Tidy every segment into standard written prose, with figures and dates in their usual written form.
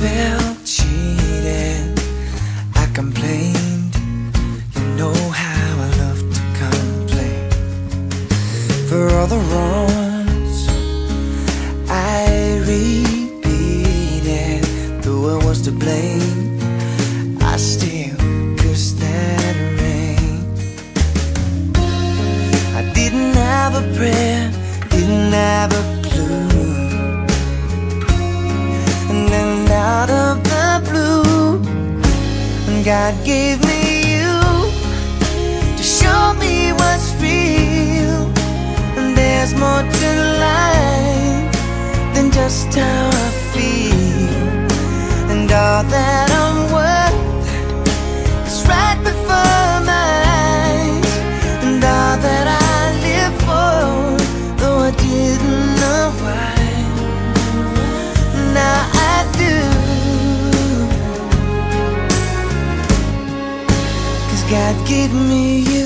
felt cheated, I complained. You know how I love to complain. For all the wrongs I repeated, though I was to blame, I still cursed that rain. I didn't have a prayer, didn't have a clue, and then out of the blue, God gave me you to show me what's real. And there's more to life than just how I feel, and all that I'm worth is right before my eyes, and all that I live for, though I didn't know why, now I do. 'Cause God gave me you.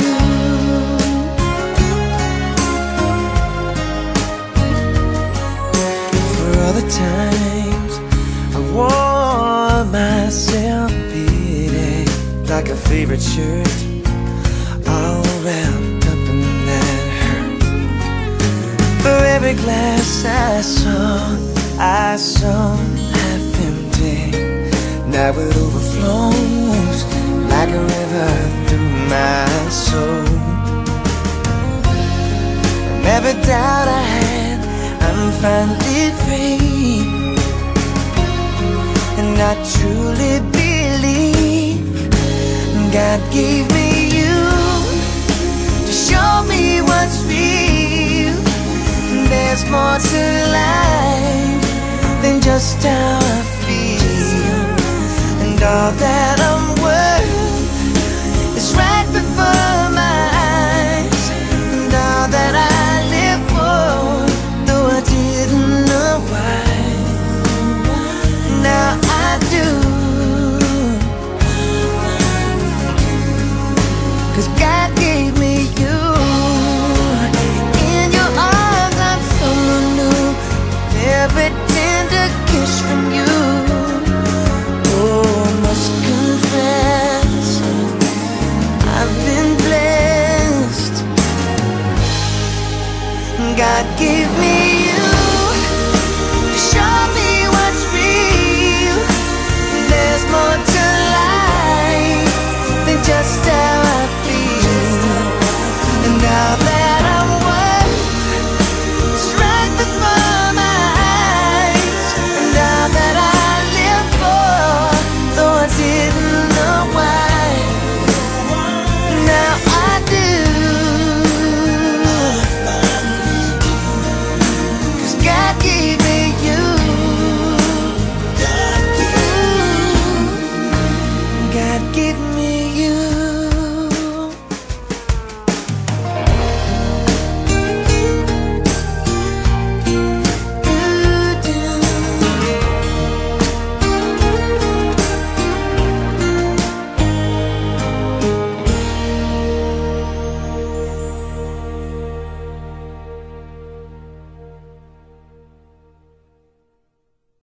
For all the times I wore myself beating like a favorite shirt, all wrapped up in that hurt. For every glass I saw half empty, now it overflows like a river through my soul. From every doubt I had, I'm finally free, and I truly believe God gave me you to show me what's real. There's more to life than just how I feel, and all that I'm worth is right before my eyes, and all that I live for, though I didn't know why, now I do. 'Cause God gave me you. In your arms I'm someone new, every tender kiss from you. Oh, I must confess, I've been blessed. God gave